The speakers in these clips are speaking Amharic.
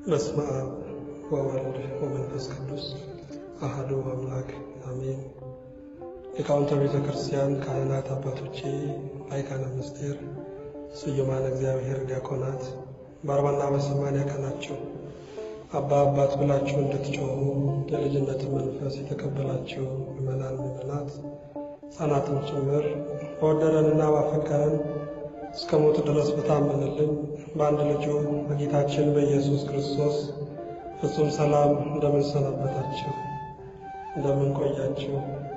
በስመ አብ ወወልድ ወመንፈስ ቅዱስ አሐዱ አምላክ አሜን። ሊቃውንተ ቤተ ክርስቲያን፣ ካህናት አባቶቼ፣ ላይካነ ምስጢር፣ ስዩማን እግዚአብሔር ዲያቆናት በ40ና በ80 ቀናቸው አባት ብላችሁ እንድትጮሁ የልጅነት መንፈስ የተቀበላችሁ ምእመናት ሕፃናትም ጭምር በወደደንና ባፈቀረን እስከ ሞት ድረስ በታመነልን በአንድ ልጁ በጌታችን በኢየሱስ ክርስቶስ ፍጹም ሰላም እንደምን ሰነበታችሁ? እንደምን ቆያችሁ?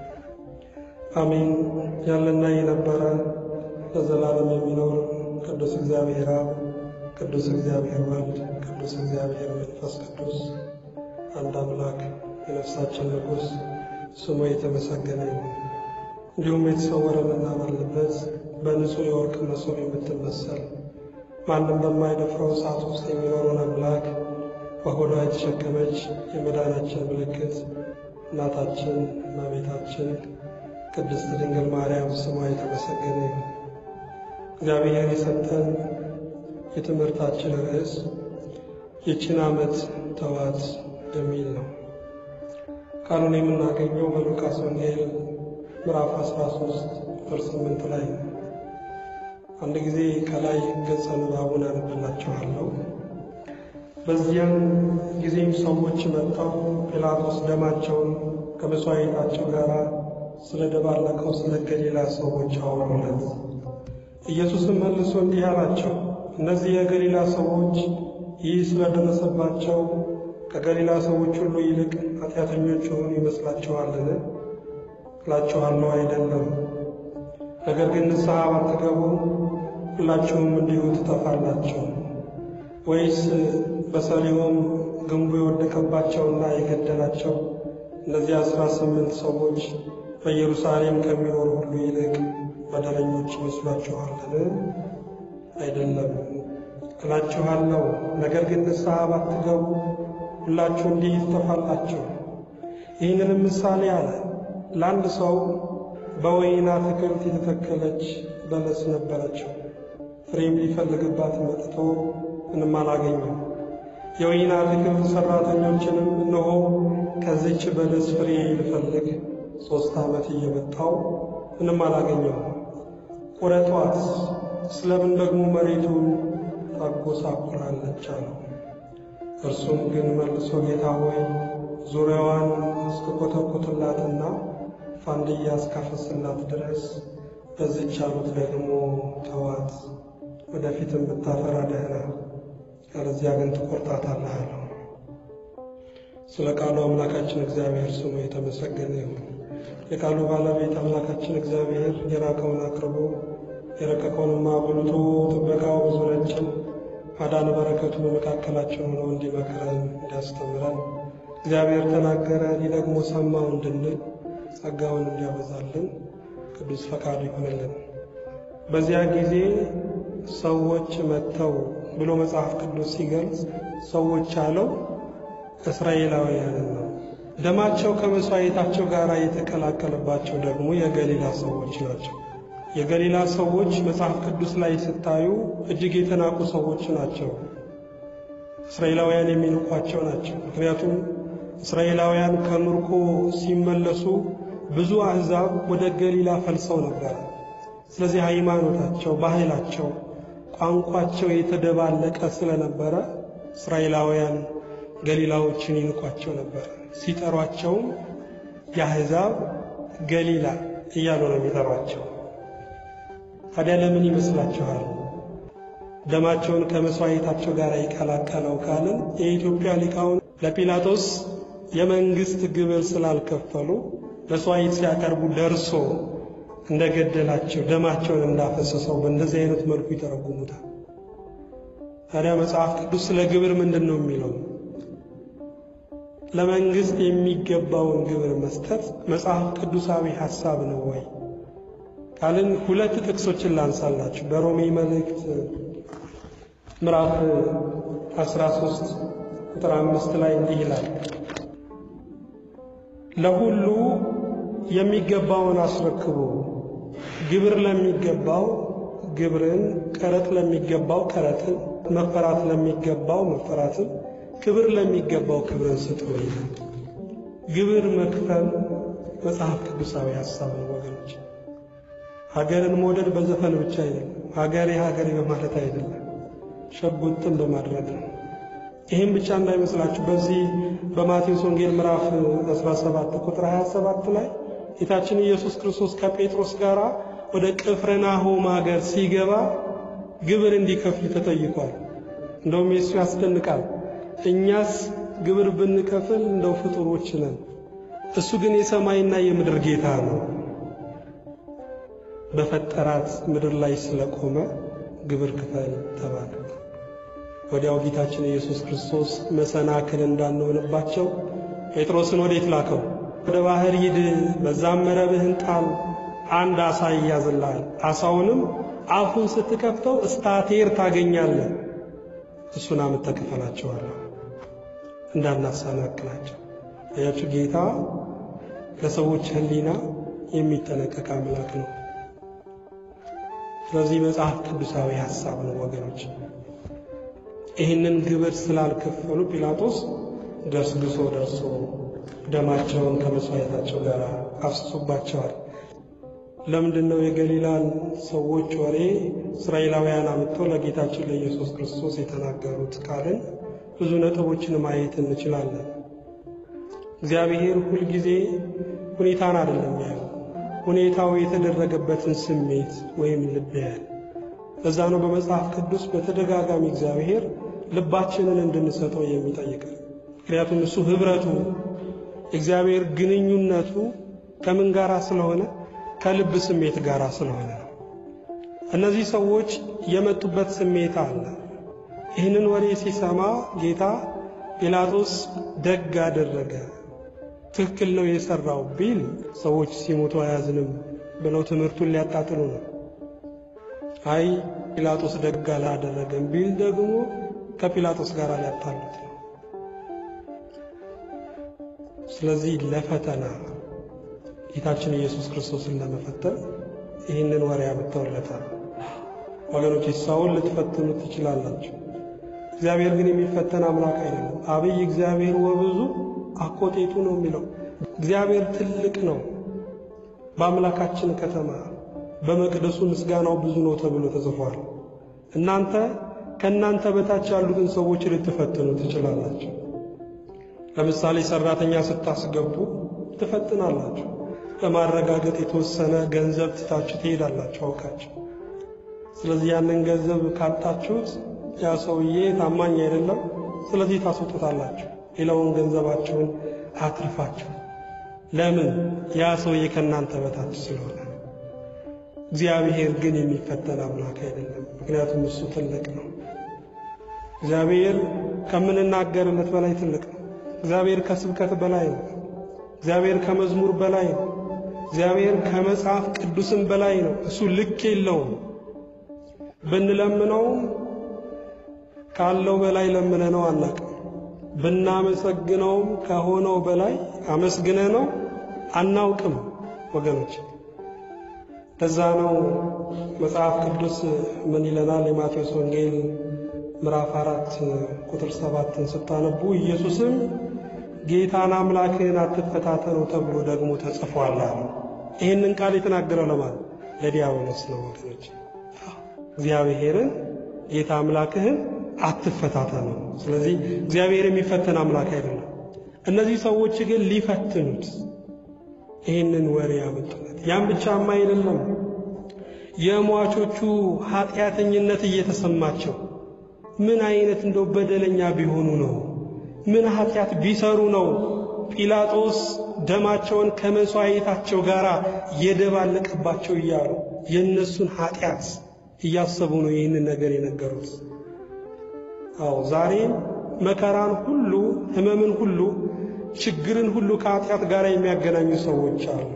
አሜን። ያለና የነበረ ለዘላለም የሚኖር ቅዱስ እግዚአብሔር አብ፣ ቅዱስ እግዚአብሔር ወልድ፣ ቅዱስ እግዚአብሔር መንፈስ ቅዱስ አንድ አምላክ የነፍሳችን ንጉሥ ስሙ የተመሰገነ ይሁን። እንዲሁም የተሰወረንና ባለበት በንጹህ የወርቅ መሶብ የምትመሰል ማንም በማይደፍረው እሳት ውስጥ የሚኖረውን አምላክ በሆዷ የተሸከመች የመዳናችን ምልክት እናታችን እመቤታችን ቅድስት ድንግል ማርያም ስሟ የተመሰገነ ይሁን። እግዚአብሔር የሰጠን የትምህርታችን ርዕስ ይህችን ዓመት ተዋት የሚል ነው። ቃሉን የምናገኘው በሉቃስ ወንጌል ምዕራፍ 13 ቁጥር 8 ላይ ነው። አንድ ጊዜ ከላይ ገጸ ንባቡን አነብላችኋለሁ። በዚያም ጊዜም ሰዎች መጥተው ጲላጦስ ደማቸውን ከመሥዋዕታቸው ጋር ስለደባለቀው ስለ ገሊላ ሰዎች አወሩለት። ኢየሱስም መልሶ እንዲህ አላቸው፣ እነዚህ የገሊላ ሰዎች ይህ ስለደረሰባቸው ከገሊላ ሰዎች ሁሉ ይልቅ ኃጢአተኞች የሆኑ ይመስላችኋልን? እላችኋለሁ አይደለም። ነገር ግን ንስሐ ባትገቡ ሁላችሁም እንዲሁ ትጠፋላችሁ። ወይስ በሰሊሆም ግንቡ የወደቀባቸውና የገደላቸው እነዚህ 18 ሰዎች በኢየሩሳሌም ከሚኖሩ ሁሉ ይልቅ በደለኞች ይመስሏችኋልን? አይደለም እላችኋለሁ። ነገር ግን ንስሐ ባትገቡ ሁላችሁ እንዲሁ ትጠፋላችሁ። ይህንንም ምሳሌ አለ። ለአንድ ሰው በወይን አትክልት የተተከለች በለስ ነበረችው። ፍሬም ሊፈልግባት መጥቶ ምንም አላገኘም። የወይን አትክልት ሠራተኞችንም እነሆ ከዚች በለስ ፍሬ ልፈልግ 3 ዓመት እየመጣሁ ምንም አላገኘም፣ ቁረጧት፣ ስለምን ደግሞ መሬቱን ታጎሳቁላለች አለው። እርሱም ግን መልሶ ጌታ ሆይ ዙሪያዋን እስክኮተኩትላትና ፋንድያ እስካፈስላት ድረስ በዚህች ዓመት ደግሞ ተዋት፣ ወደፊትም ብታፈራ ደህና፣ ያለዚያ ግን ትቆርጣታለህ አለው። ስለ ቃሉ አምላካችን እግዚአብሔር ስሙ የተመሰገነ ይሁን። የቃሉ ባለቤት አምላካችን እግዚአብሔር የራቀውን አቅርቦ የረቀቀውንም አጉልቶ ጥበቃው በዙሪያችን ማዳን በረከቱ በመካከላችን ሆኖ እንዲመክረን እንዲያስተምረን እግዚአብሔር ተናገረ እኔ ደግሞ ሰማሁ እንድንል ጸጋውን እንዲያበዛልን ቅዱስ ፈቃዱ ይሁንልን። በዚያ ጊዜ ሰዎች መጥተው ብሎ መጽሐፍ ቅዱስ ሲገልጽ ሰዎች አለው እስራኤላውያንን ነው። ደማቸው ከመሥዋዕታቸው ጋር የተቀላቀለባቸው ደግሞ የገሊላ ሰዎች ናቸው። የገሊላ ሰዎች መጽሐፍ ቅዱስ ላይ ስታዩ እጅግ የተናቁ ሰዎች ናቸው። እስራኤላውያን የሚንቋቸው ናቸው። ምክንያቱም እስራኤላውያን ከምርኮ ሲመለሱ ብዙ አሕዛብ ወደ ገሊላ ፈልሰው ነበር። ስለዚህ ሃይማኖታቸው፣ ባህላቸው፣ ቋንቋቸው የተደባለቀ ስለነበረ እስራኤላውያን ገሊላዎችን ይንቋቸው ነበር። ሲጠሯቸውም የአሕዛብ ገሊላ እያሉ ነው የሚጠሯቸው። ታዲያ ለምን ይመስላችኋል ደማቸውን ከመሥዋዕታቸው ጋር ይቀላቀለው ካልን የኢትዮጵያ ሊቃውንት ለጲላጦስ የመንግስት ግብር ስላልከፈሉ መሥዋዕት ሲያቀርቡ ደርሶ እንደገደላቸው ደማቸውን እንዳፈሰሰው በእንደዚህ አይነት መልኩ ይተረጉሙታል። ታዲያ መጽሐፍ ቅዱስ ስለ ግብር ምንድነው የሚለው? ለመንግስት የሚገባውን ግብር መስጠት መጽሐፍ ቅዱሳዊ ሐሳብ ነው ወይ ካልን 2 ጥቅሶችን ላንሳላችሁ። በሮሜ መልእክት ምዕራፍ 13 ቁጥር 5 ላይ እንዲህ ይላል፣ ለሁሉ የሚገባውን አስረክቡ፣ ግብር ለሚገባው ግብርን፣ ቀረጥ ለሚገባው ቀረጥን፣ መፈራት ለሚገባው መፈራትን፣ ክብር ለሚገባው ክብርን ስጡ ይላል። ግብር መክፈል መጽሐፍ ቅዱሳዊ ሐሳብ ነው ወገኖች። ሀገርን መውደድ በዘፈን ብቻ አይደለም፣ ሀገሬ በማለት አይደለም፣ ሸጉጥን በማድረግ ነው። ይህም ብቻ እንዳይመስላችሁ በዚህ በማቴዎስ ወንጌል ምዕራፍ 17 ቁጥር 27 ላይ ጌታችን ኢየሱስ ክርስቶስ ከጴጥሮስ ጋር ወደ ቅፍርናሆም ሀገር ሲገባ ግብር እንዲከፍል ተጠይቋል። እንደውም ኢየሱስ ያስደንቃል። እኛስ ግብር ብንከፍል እንደው ፍጡሮች ነን፣ እሱ ግን የሰማይና የምድር ጌታ ነው። በፈጠራት ምድር ላይ ስለቆመ ግብር ክፈል ተባለ። ወዲያው ጌታችን ኢየሱስ ክርስቶስ መሰናክል እንዳንሆንባቸው ጴጥሮስን ወዴት ላከው? ወደ ባህር ሂድ፣ በዛም መረብህን ጣል፣ አንድ ዓሣ ይያዝልሃል፣ ዓሣውንም አፉን ስትከፍተው እስታቴር ታገኛለህ፣ እሱን አምጥተህ ክፈላቸዋለሁ። እንዳናሰናክላቸው። ያቺው ጌታ ለሰዎች ሕሊና የሚጠነቀቅ አምላክ ነው። ስለዚህ መጽሐፍ ቅዱሳዊ ሐሳብ ነው ወገኖች። ይህንን ግብር ስላልከፈሉ ጲላጦስ ገስግሶ ደርሶ ደማቸውን ከመስዋዕታቸው ጋር አፍስሶባቸዋል። ለምንድነው የገሊላን ሰዎች ወሬ እስራኤላውያን አምጥተው ለጌታችን ለኢየሱስ ክርስቶስ የተናገሩት ካልን ብዙ ነጥቦችን ማየት እንችላለን። እግዚአብሔር ሁል ጊዜ ሁኔታን አይደለም ያየው፣ ሁኔታው የተደረገበትን ስሜት ወይም ልብ ያያል። ለዛ ነው በመጽሐፍ ቅዱስ በተደጋጋሚ እግዚአብሔር ልባችንን እንድንሰጠው የሚጠይቀን። ምክንያቱም እሱ ህብረቱ እግዚአብሔር ግንኙነቱ ከምን ጋራ ስለሆነ ከልብ ስሜት ጋራ ስለሆነ ነው። እነዚህ ሰዎች የመጡበት ስሜት አለ። ይህንን ወሬ ሲሰማ ጌታ ጲላጦስ ደግ አደረገ፣ ትክክል ነው የሰራው ቢል ሰዎች ሲሞቱ አያዝንም ብለው ትምህርቱን ሊያጣጥሉ ነው። አይ ጲላጦስ ደግ አላደረገም ቢል ደግሞ ከጲላጦስ ጋር ሊያጣሉት ነው። ስለዚህ ለፈተና ጌታችን ኢየሱስ ክርስቶስን ለመፈተን ይህንን ወሬ አመጣውለታል። ወገኖች ሰውን ልትፈትኑት ትችላላችሁ። እግዚአብሔር ግን የሚፈተን አምላክ አይደለም። አብይ እግዚአብሔር ወብዙ አቆጤቱ ነው የሚለው። እግዚአብሔር ትልቅ ነው። በአምላካችን ከተማ በመቅደሱ ምስጋናው ብዙ ነው ተብሎ ተጽፏል። እናንተ ከናንተ በታች ያሉትን ሰዎች ልትፈትኑ ትችላላችሁ። ለምሳሌ ሰራተኛ ስታስገቡ ትፈትናላችሁ። ለማረጋገጥ የተወሰነ ገንዘብ ትታችሁ ትሄዳላችሁ አውቃችሁ። ስለዚህ ያንን ገንዘብ ካጣችሁት ያ ሰውዬ ታማኝ አይደለም፣ ስለዚህ ታስወጡታላችሁ። ሌላውን ገንዘባችሁን አትርፋችሁ። ለምን? ያ ሰውዬ ከናንተ በታች ስለሆነ። እግዚአብሔር ግን የሚፈተን አምላክ አይደለም፣ ምክንያቱም እሱ ትልቅ ነው። እግዚአብሔር ከምንናገርለት በላይ ትልቅ ነው። እግዚአብሔር ከስብከት በላይ ነው። እግዚአብሔር ከመዝሙር በላይ ነው። እግዚአብሔር ከመጽሐፍ ቅዱስም በላይ ነው። እሱ ልክ የለውም። ብንለምነው ካለው በላይ ለምነነው አናውቅም። ብናመሰግነውም ከሆነው በላይ አመስግነነው አናውቅም ወገኖች። ለዛ ነው መጽሐፍ ቅዱስ ምን ይለናል? የማቴዎስ ወንጌል ምዕራፍ 4 ቁጥር 7ን ስታነቡ ኢየሱስም ጌታን አምላክህን አትፈታተነው ተብሎ ደግሞ ተጽፏል አለ። ይህንን ቃል የተናገረው ለማን? ለዲያብሎስ ነው ወገኖች። እግዚአብሔርን ጌታ አምላክህን አትፈታተነው። ስለዚህ እግዚአብሔር የሚፈተን አምላክ አይደለም። እነዚህ ሰዎች ግን ሊፈትኑት ይህንን ወሬ ያመጡለት። ያም ብቻማ አይደለም፣ የሟቾቹ ኃጢአተኝነት እየተሰማቸው ምን አይነት እንደው በደለኛ ቢሆኑ ነው፣ ምን ኃጢአት ቢሰሩ ነው ጲላጦስ ደማቸውን ከመስዋዕታቸው ጋር የደባለቀባቸው እያሉ የነሱን ኃጢአት እያሰቡ ነው ይህንን ነገር የነገሩት። አዎ ዛሬም መከራን ሁሉ፣ ህመምን ሁሉ፣ ችግርን ሁሉ ከኃጢአት ጋር የሚያገናኙ ሰዎች አሉ።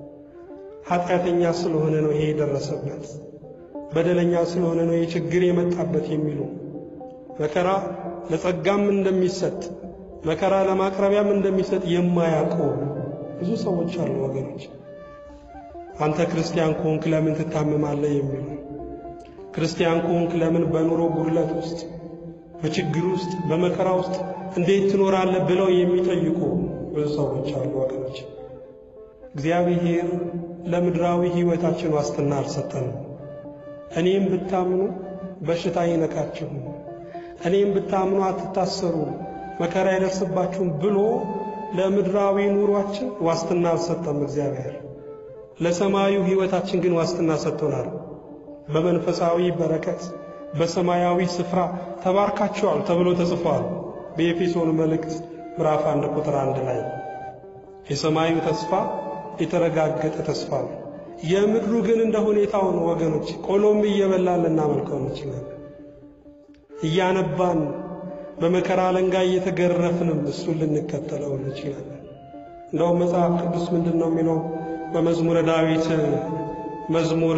ኃጢአተኛ ስለሆነ ነው ይሄ የደረሰበት፣ በደለኛ ስለሆነ ነው ይሄ ችግር የመጣበት የሚሉ መከራ ለጸጋም እንደሚሰጥ መከራ ለማቅረቢያም እንደሚሰጥ የማያውቁ ብዙ ሰዎች አሉ ወገኖች። አንተ ክርስቲያን ከሆንክ ለምን ትታመማለህ የሚሉ፣ ክርስቲያን ከሆንክ ለምን በኑሮ ጉድለት ውስጥ በችግር ውስጥ በመከራ ውስጥ እንዴት ትኖራለህ ብለው የሚጠይቁ ብዙ ሰዎች አሉ ወገኖች። እግዚአብሔር ለምድራዊ ሕይወታችን ዋስትና አልሰጠንም። እኔም ብታምኑ በሽታ አይነካችሁ፣ እኔም ብታምኑ አትታሰሩ፣ መከራ አይደርስባችሁም ብሎ ለምድራዊ ኑሯችን ዋስትና አልሰጠም እግዚአብሔር። ለሰማዩ ሕይወታችን ግን ዋስትና ሰጥቶናል። በመንፈሳዊ በረከት በሰማያዊ ስፍራ ተባርካችኋል ተብሎ ተጽፏል በኤፌሶን መልእክት ምዕራፍ 1 ቁጥር 1 ላይ። የሰማዩ ተስፋ የተረጋገጠ ተስፋ ነው። የምድሩ ግን እንደ ሁኔታው ነው ወገኖች። ቆሎም እየበላን ልናመልከው እንችላለን። እያነባን በመከራ አለንጋ እየተገረፍንም እሱን ልንከተለው እንችላለን። እንደውም መጽሐፍ ቅዱስ ምንድነው የሚለው? በመዝሙረ ዳዊት መዝሙር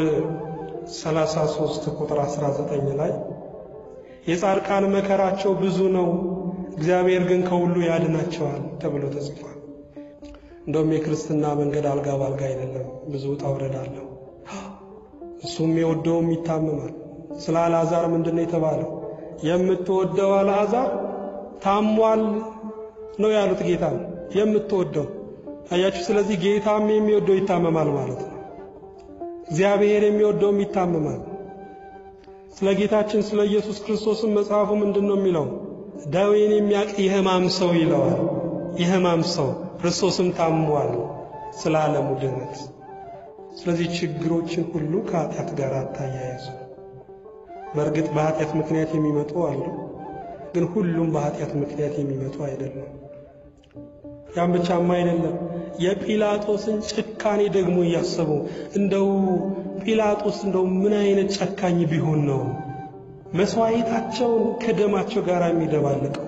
33 ቁጥር 19 ላይ የጻድቃን መከራቸው ብዙ ነው፣ እግዚአብሔር ግን ከሁሉ ያድናቸዋል ተብሎ ተጽፏል። እንደውም የክርስትና መንገድ አልጋ ባልጋ አይደለም፣ ብዙ ውጣ ውረድ አለው። እሱም የወደውም ይታመማል። ስለ አልዓዛር ምንድነው የተባለው? የምትወደው አልዓዛር ታሟል ነው ያሉት ጌታ። የምትወደው አያችሁ። ስለዚህ ጌታም የሚወደው ይታመማል ማለት ነው። እግዚአብሔር የሚወደውም ይታመማል። ስለ ጌታችን ስለ ኢየሱስ ክርስቶስም መጽሐፉ ምንድነው የሚለው? ዳዊን የሚያውቅ የሕማም ሰው ይለዋል። የሕማም ሰው ክርስቶስም ታሟል ስለ ዓለሙ ድነት። ስለዚህ ችግሮችን ሁሉ ከኃጢአት ጋር አታያይዙ። በእርግጥ በኃጢአት ምክንያት የሚመጡ አሉ፣ ግን ሁሉም በኃጢአት ምክንያት የሚመጡ አይደለም። ያም ብቻም አይደለም። የጲላጦስን ጭካኔ ደግሞ እያሰቡ እንደው ጲላጦስ እንደው ምን አይነት ጨካኝ ቢሆን ነው መስዋዕታቸውን ከደማቸው ጋር የሚደባለቀው፣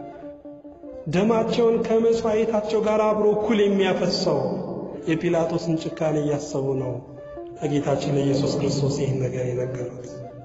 ደማቸውን ከመስዋዕታቸው ጋር አብሮ እኩል የሚያፈሰው። የጲላጦስን ጭካኔ እያሰቡ ነው ለጌታችን ለኢየሱስ ክርስቶስ ይህን ነገር የነገሩት።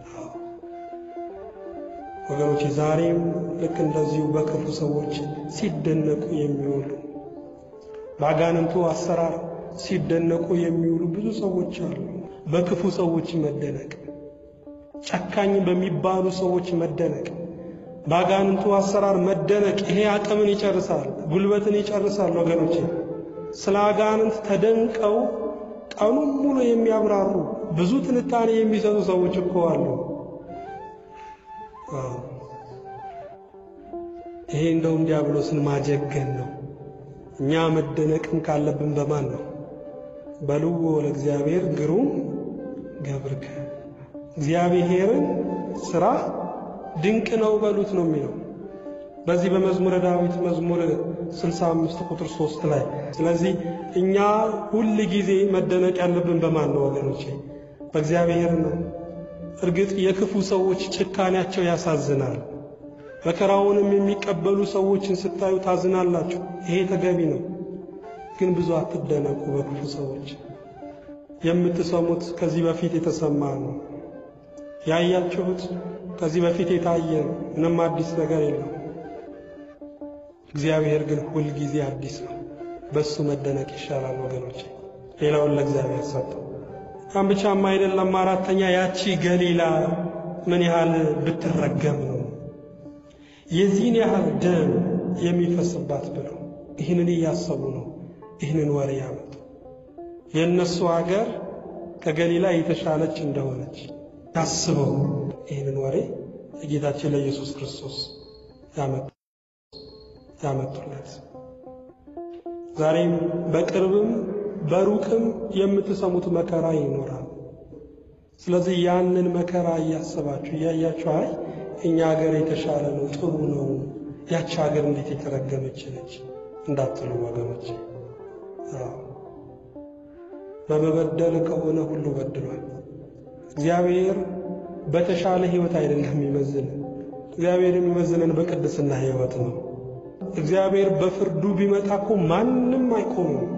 ወገኖች ዛሬም ልክ እንደዚሁ በክፉ ሰዎች ሲደነቁ የሚውሉ በአጋንንቱ አሰራር ሲደነቁ የሚውሉ ብዙ ሰዎች አሉ። በክፉ ሰዎች መደነቅ፣ ጨካኝ በሚባሉ ሰዎች መደነቅ፣ በአጋንንቱ አሰራር መደነቅ፣ ይሄ አቅምን ይጨርሳል፣ ጉልበትን ይጨርሳል። ወገኖች ስለ አጋንንት ተደንቀው ቀኑን ሙሉ የሚያብራሩ ብዙ ትንታኔ የሚሰጡ ሰዎች እኮ አሉ። ይሄ እንደውም ዲያብሎስን ማጀገን ነው። እኛ መደነቅም ካለብን በማን ነው? በልዎ ለእግዚአብሔር ግሩም ገብርከ፣ እግዚአብሔርን ሥራ ድንቅ ነው በሉት ነው የሚለው በዚህ በመዝሙረ ዳዊት መዝሙር 65 ቁጥር 3 ላይ። ስለዚህ እኛ ሁሉ ጊዜ መደነቅ ያለብን በማን ነው ወገኖቼ? በእግዚአብሔር ነው። እርግጥ የክፉ ሰዎች ጭካኔያቸው ያሳዝናል። መከራውንም የሚቀበሉ ሰዎችን ስታዩ ታዝናላችሁ። ይሄ ተገቢ ነው። ግን ብዙ አትደነቁ በክፉ ሰዎች። የምትሰሙት ከዚህ በፊት የተሰማ ነው። ያያችሁት ከዚህ በፊት የታየ ነው። ምንም አዲስ ነገር የለም። እግዚአብሔር ግን ሁል ጊዜ አዲስ ነው። በሱ መደነቅ ይሻላል ወገኖቼ። ሌላውን ለእግዚአብሔር ሰጠው። ያም ብቻም አይደለም። አራተኛ ያቺ ገሊላ ምን ያህል ብትረገም ነው የዚህን ያህል ደም የሚፈስባት ብለው ይህንን እያሰቡ ነው ይህንን ወሬ ያመጡ። የእነሱ ሀገር ከገሊላ የተሻለች እንደሆነች ታስበው ይህንን ወሬ ለጌታችን ለኢየሱስ ክርስቶስ ያመጡለት። ዛሬም በቅርብም በሩቅም የምትሰሙት መከራ ይኖራል። ስለዚህ ያንን መከራ እያሰባችሁ እያያችሁ አይ እኛ ሀገር የተሻለ ነው፣ ጥሩ ነው፣ ያቺ ሀገር እንዴት የተረገመች ነች እንዳትሉ ወገኖች። በመበደል ከሆነ ሁሉ በድሏል። እግዚአብሔር በተሻለ ሕይወት አይደለም የሚመዝነን። እግዚአብሔር የሚመዝነን በቅድስና ሕይወት ነው። እግዚአብሔር በፍርዱ ቢመጣ እኮ ማንም አይቆምም።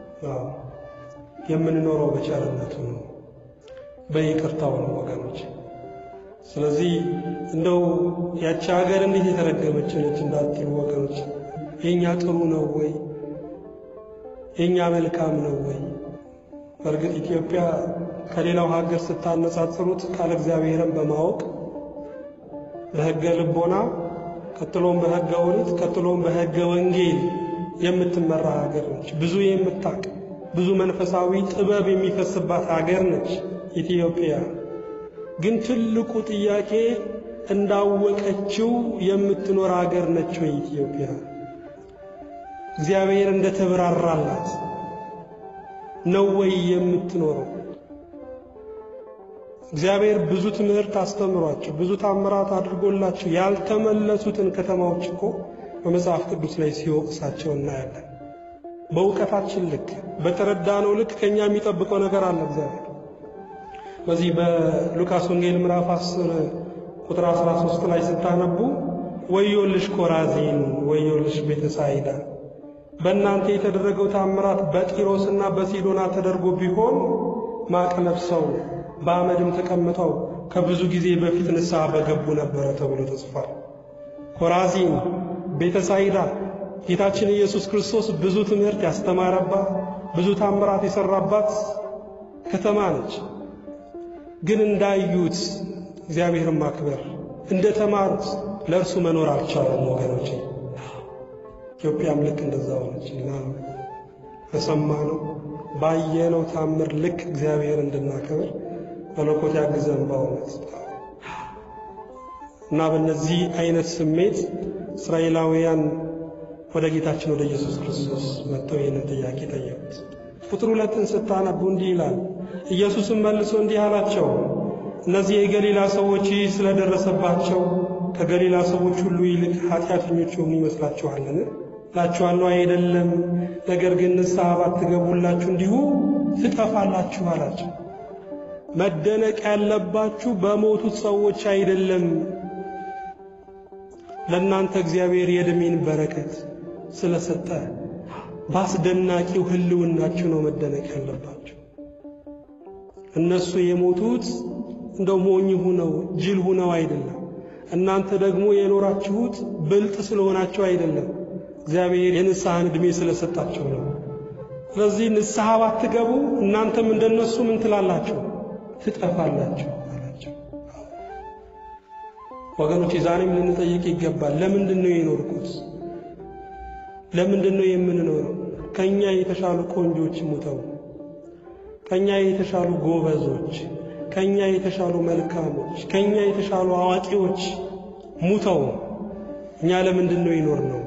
የምንኖረው በቸርነቱ ነው፣ በይቅርታው ነው ወገኖች። ስለዚህ እንደው ያቺ ሀገር እንዴት የተረገመች ነች እንዳትሉ ወገኖች። የኛ ጥሩ ነው ወይ? የኛ መልካም ነው ወይ? በእርግጥ ኢትዮጵያ ከሌላው ሀገር ስታነጻጽሩት ቃል እግዚአብሔርን በማወቅ በሕገ ልቦና ቀጥሎም በሕገ ኦሪት ቀጥሎም በሕገ ወንጌል የምትመራ ሀገር ነች። ብዙ የምታውቅ ብዙ መንፈሳዊ ጥበብ የሚፈስባት ሀገር ነች ኢትዮጵያ። ግን ትልቁ ጥያቄ እንዳወቀችው የምትኖር ሀገር ነች ወይ ኢትዮጵያ? እግዚአብሔር እንደተብራራላት ነው ወይ የምትኖረው? እግዚአብሔር ብዙ ትምህርት አስተምሯቸው ብዙ ታምራት አድርጎላቸው ያልተመለሱትን ከተማዎች እኮ በመጽሐፍ ቅዱስ ላይ ሲወቅሳቸው እናያለን። በእውቀታችን ልክ በተረዳነው ልክ ከኛ የሚጠብቀው ነገር አለ እግዚአብሔር። በዚህ በሉቃስ ወንጌል ምዕራፍ 10 ቁጥር 13 ላይ ስታነቡ ወዮልሽ ኮራዚን ወዮልሽ ቤተሳይዳ፣ በእናንተ የተደረገው ታምራት በጢሮስና በሲዶና ተደርጎ ቢሆን ማቅ ለብሰው በአመድም ተቀምጠው ከብዙ ጊዜ በፊት ንስሐ በገቡ ነበር ተብሎ ተጽፏል። ኮራዚን ቤተሳይዳ ጌታችን ኢየሱስ ክርስቶስ ብዙ ትምህርት ያስተማረባት ብዙ ታምራት የሰራባት ከተማ ነች። ግን እንዳዩት እግዚአብሔርን ማክበር እንደተማሩት ለእርሱ መኖር አልቻሉም ወገኖቼ። ኢትዮጵያም ልክ እንደዛው ነችና በሰማነው ባየነው ታምር ልክ እግዚአብሔር እንድናከብር መለኮት ያግዘን በእውነት። እና በእነዚህ አይነት ስሜት እስራኤላውያን ወደ ጌታችን ወደ ኢየሱስ ክርስቶስ መጥተው ይህንን ጥያቄ ጠየቁት። ቁጥር 2ን ስታነቡ እንዲህ ይላል፣ ኢየሱስም መልሶ እንዲህ አላቸው፣ እነዚህ የገሊላ ሰዎች ስለደረሰባቸው ከገሊላ ሰዎች ሁሉ ይልቅ ኃጢአተኞች ሆኑ ይመስላችኋልን? እላችኋለሁ አይደለም፣ ነገር ግን ንስሐ ባትገቡላችሁ እንዲሁ ትጠፋላችሁ አላቸው። መደነቅ ያለባችሁ በሞቱት ሰዎች አይደለም፣ ለእናንተ እግዚአብሔር የዕድሜን በረከት ስለሰጠ ባስደናቂው ህልውናችሁ ነው መደነቅ ያለባችሁ። እነሱ የሞቱት እንደው ሞኝ ሆነው ጅል ሆነው አይደለም። እናንተ ደግሞ የኖራችሁት ብልጥ ስለሆናችሁ አይደለም። እግዚአብሔር የንስሐን ዕድሜ ስለሰጣችሁ ነው። ስለዚህ ንስሐ ባትገቡ እናንተም እንደነሱ ምን ትላላችሁ? ትጠፋላችሁ አላቸው። ወገኖች ዛሬም ልንጠይቅ ይገባል። ለምንድነው የኖርኩት? ለምንድነው የምንኖረው? ከኛ የተሻሉ ቆንጆች ሙተው፣ ከኛ የተሻሉ ጎበዞች፣ ከኛ የተሻሉ መልካሞች፣ ከኛ የተሻሉ አዋቂዎች ሙተው እኛ ለምንድነው የኖርነው?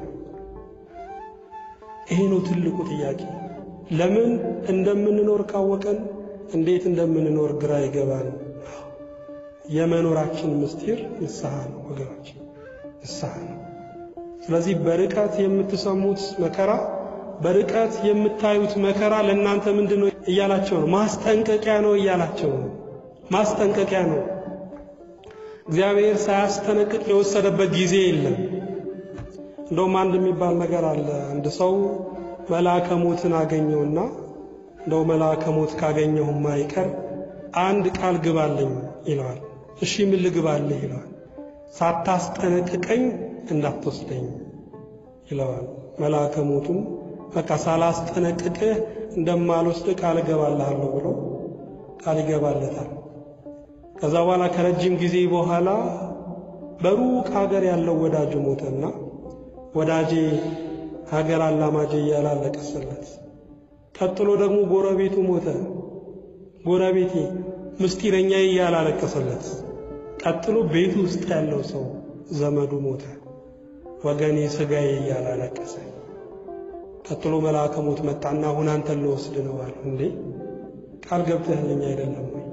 ይሄ ነው ትልቁ ጥያቄ። ለምን እንደምንኖር ካወቀን እንዴት እንደምንኖር ግራ ይገባል። የመኖራችን ምስጢር ንስሐ ነው ወገኖች፣ ንስሐ ነው። ስለዚህ በርቀት የምትሰሙት መከራ በርቀት የምታዩት መከራ ለእናንተ ምንድነው እያላቸው ነው? ማስጠንቀቂያ ነው እያላቸው ነው። ማስጠንቀቂያ ነው። እግዚአብሔር ሳያስጠነቅቅ የወሰደበት ጊዜ የለም። እንደውም አንድ የሚባል ነገር አለ። አንድ ሰው መልአከ ሞትን አገኘውና እንደው መልአከ ሞት ካገኘው ማይቀር አንድ ቃል ግባልኝ ይለዋል። እሺ ምን ልግባልህ ይለዋል። ሳታስጠነቅቀኝ እንዳትወስደኝ ይለዋል። መልአከ ሞቱም በቃ ሳላስጠነቅቅህ እንደማልወስድ ቃል እገባልሃለሁ ብሎ ቃል ይገባለታል። ከዛ በኋላ ከረጅም ጊዜ በኋላ በሩቅ ሀገር ያለው ወዳጁ ሞተና ወዳጄ ሀገር አላማጄ ያላለቀሰለት። ቀጥሎ ደግሞ ጎረቤቱ ሞተ። ጎረቤቴ ምስጢረኛዬ ያላለቀሰለት። ቀጥሎ ቤቱ ውስጥ ያለው ሰው ዘመዱ ሞተ። ወገኔ ስጋዬ ያላለቀሰ። ቀጥሎ መልአከ ሞት መጣና አሁን አንተን ልወስድ ነው አለ። እንዴ ቃል ገብተህልኝ አይደለም ወይ?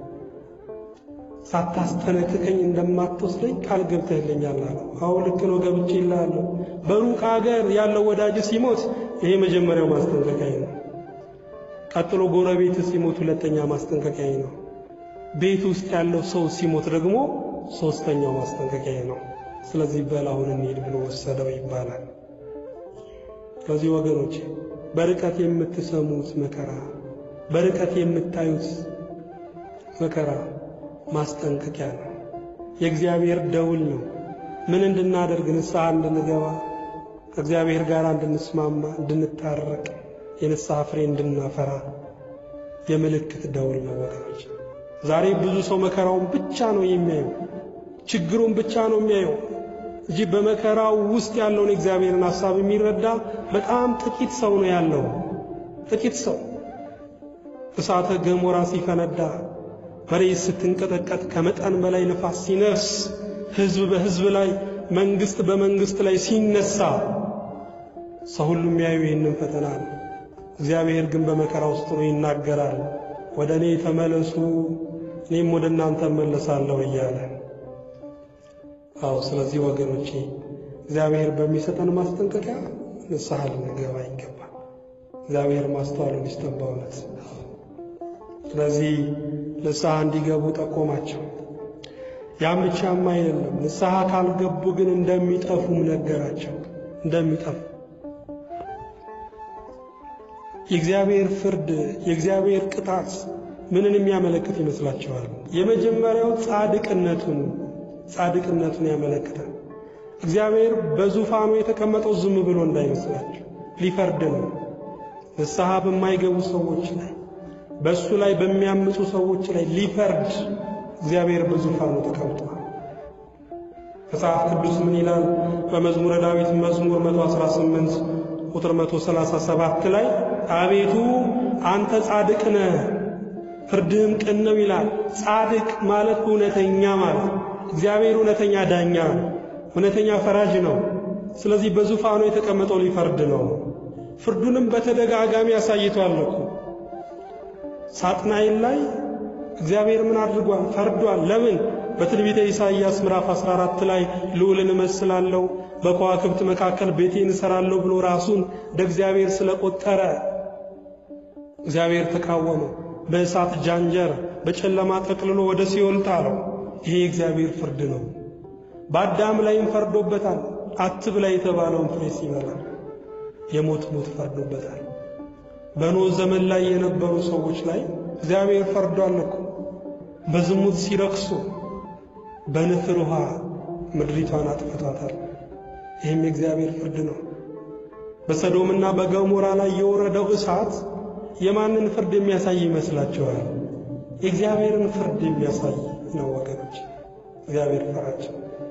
ሳታስጠነቅቀኝ እንደማትወስደኝ ቃል ገብተህልኛል አለው። አዎ ልክ ነው ገብቼልሃለሁ። በሩቅ ሀገር ያለው ወዳጅ ሲሞት ይሄ መጀመሪያው ማስጠንቀቂያ ነው። ቀጥሎ ጎረቤት ሲሞት ሁለተኛ ማስጠንቀቂያ ነው። ቤት ውስጥ ያለው ሰው ሲሞት ደግሞ ሶስተኛው ማስጠንቀቂያ ነው። ስለዚህ በላሁን እንሂድ ብሎ ወሰደው ይባላል። ስለዚህ ወገኖች በርቀት የምትሰሙት መከራ በርቀት የምታዩት መከራ ማስጠንቀቂያ ነው። የእግዚአብሔር ደውል ነው። ምን እንድናደርግ? ንስሐ እንድንገባ፣ ከእግዚአብሔር ጋር እንድንስማማ፣ እንድንታረቅ፣ የንስሐ ፍሬ እንድናፈራ የምልክት ደውል ነው ወገኖች። ዛሬ ብዙ ሰው መከራውን ብቻ ነው የሚያየው። ችግሩን ብቻ ነው የሚያየው እንጂ በመከራው ውስጥ ያለውን እግዚአብሔርን ሐሳብ የሚረዳ በጣም ጥቂት ሰው ነው ያለው። ጥቂት ሰው። እሳተ ገሞራ ሲፈነዳ፣ መሬት ስትንቀጠቀጥ፣ ከመጠን በላይ ንፋስ ሲነፍስ፣ ሕዝብ በሕዝብ ላይ መንግስት በመንግስት ላይ ሲነሳ ሰው ሁሉ የሚያየው ይህንን ፈተና ነው። እግዚአብሔር ግን በመከራ ውስጥ ነው ይናገራል። ወደ እኔ ተመለሱ እኔም ወደ እናንተ እመለሳለሁ እያለ። ስለዚህ ወገኖቼ እግዚአብሔር በሚሰጠን ማስጠንቀቂያ ንስሐ ልንገባ ይገባል። እግዚአብሔር ማስተዋሉን ይስጠን በእውነት። ስለዚህ ንስሐ እንዲገቡ ጠቆማቸው። ያም ብቻም አይደለም፣ ንስሐ ካልገቡ ግን እንደሚጠፉም ነገራቸው። እንደሚጠፉ የእግዚአብሔር ፍርድ፣ የእግዚአብሔር ቅጣት ምንን የሚያመለክት ይመስላችኋል? የመጀመሪያው ጻድቅነቱን ያመለክታል። እግዚአብሔር በዙፋኑ የተቀመጠው ዝም ብሎ እንዳይመስላችሁ ሊፈርድ ነው። ንስሐ በማይገቡ ሰዎች ላይ፣ በእሱ ላይ በሚያምፁ ሰዎች ላይ ሊፈርድ እግዚአብሔር በዙፋኑ ተቀምጧል። መጽሐፍ ቅዱስ ምን ይላል? በመዝሙረ ዳዊት መዝሙር 118 ቁጥር 137 ላይ አቤቱ አንተ ጻድቅ ነህ ፍርድህም ቅን ነው ይላል። ጻድቅ ማለት እውነተኛ ማለት፣ እግዚአብሔር እውነተኛ ዳኛ ነው፣ እውነተኛ ፈራጅ ነው። ስለዚህ በዙፋኑ የተቀመጠው ሊፈርድ ነው። ፍርዱንም በተደጋጋሚ ያሳይቷል እኮ። ሳጥናኤል ላይ እግዚአብሔር ምን አድርጓል? ፈርዷል። ለምን? በትንቢተ ኢሳይያስ ምዕራፍ 14 ላይ ልዑልን እመስላለሁ በከዋክብት መካከል ቤቴን እሰራለሁ ብሎ ራሱን እንደ እግዚአብሔር ስለቆጠረ እግዚአብሔር ተቃወመው። በእሳት ጃንጀር በጨለማ ጠቅልሎ ወደ ሲኦል ጣለው። ይሄ እግዚአብሔር ፍርድ ነው። በአዳም ላይም ፈርዶበታል። አትብላ የተባለውን ፍሬ ሲበላ የሞት ሞት ፈርዶበታል። በኖህ ዘመን ላይ የነበሩ ሰዎች ላይ እግዚአብሔር ፈርዷል እኮ። በዝሙት ሲረክሱ በንፍር ውሃ ምድሪቷን አጥፍቷታል። ይህም የእግዚአብሔር ፍርድ ነው። በሰዶምና በገሞራ ላይ የወረደው እሳት የማንን ፍርድ የሚያሳይ ይመስላችኋል? የእግዚአብሔርን ፍርድ የሚያሳይ ነው ወገኖች። እግዚአብሔር ፈራጅ።